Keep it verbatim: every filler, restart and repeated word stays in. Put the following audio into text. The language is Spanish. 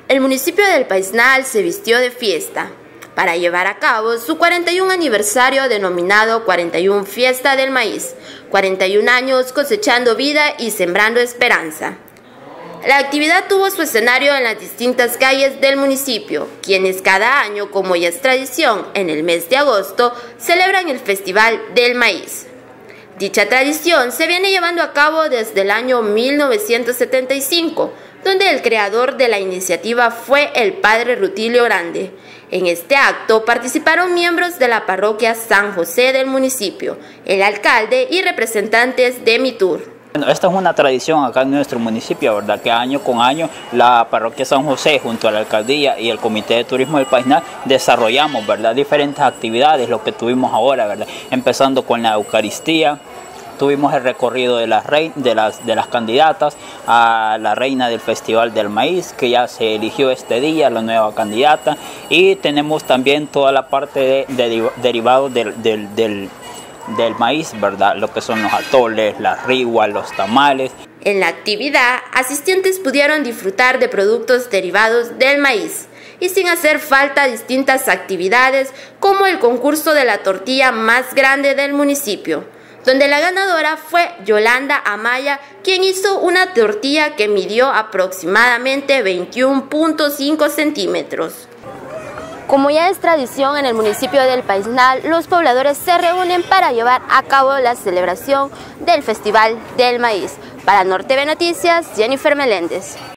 El municipio del Paisnal se vistió de fiesta para llevar a cabo su cuarenta y un aniversario denominado cuarenta y un Fiesta del Maíz, cuarenta y un años cosechando vida y sembrando esperanza. La actividad tuvo su escenario en las distintas calles del municipio, quienes cada año, como ya es tradición, en el mes de agosto, celebran el Festival del Maíz. Dicha tradición se viene llevando a cabo desde el año mil novecientos setenta y cinco, donde el creador de la iniciativa fue el padre Rutilio Grande. En este acto participaron miembros de la parroquia San José del municipio, el alcalde y representantes de Mitur. Bueno, esta es una tradición acá en nuestro municipio, ¿verdad? Que año con año la parroquia San José junto a la alcaldía y el Comité de Turismo del Paisnal desarrollamos, ¿verdad?, diferentes actividades, lo que tuvimos ahora, ¿verdad? Empezando con la Eucaristía. Tuvimos el recorrido de las, rey, de, las, de las candidatas a la reina del Festival del Maíz, que ya se eligió este día, la nueva candidata. Y tenemos también toda la parte de, de derivados del, del, del, del maíz, ¿verdad? Lo que son los atoles, las riguas, los tamales. En la actividad, asistentes pudieron disfrutar de productos derivados del maíz y sin hacer falta distintas actividades como el concurso de la tortilla más grande del municipio, donde la ganadora fue Yolanda Amaya, quien hizo una tortilla que midió aproximadamente veintiuno punto cinco centímetros. Como ya es tradición en el municipio del Paisnal, los pobladores se reúnen para llevar a cabo la celebración del Festival del Maíz. Para Norte Ve Noticias, Jennifer Meléndez.